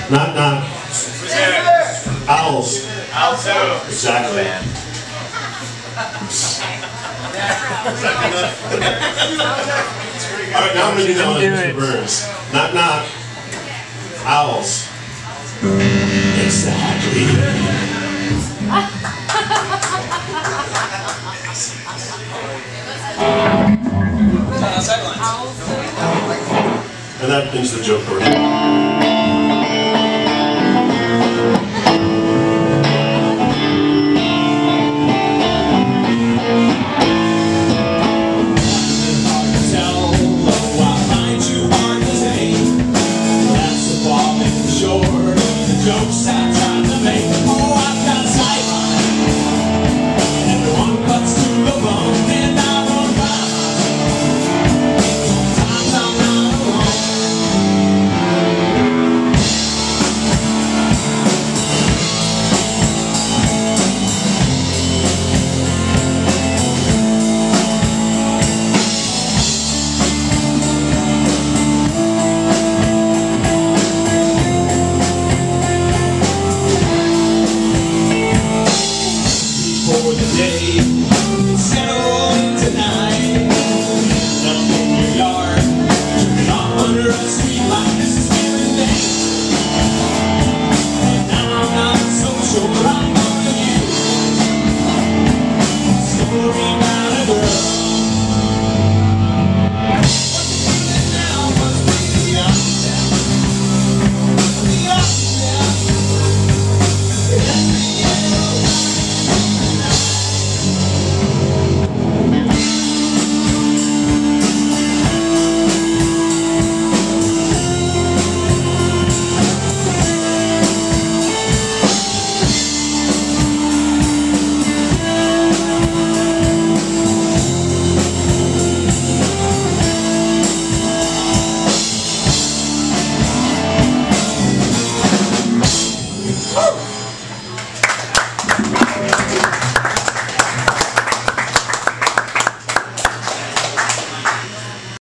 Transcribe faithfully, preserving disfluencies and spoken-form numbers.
Knock, knock. Who's there? Owls. Owls too. Exactly. Alright, now I'm going to do that one with Mister Burns. Knock, knock. Owls. Exactly. And that ends the joke portion. Jokes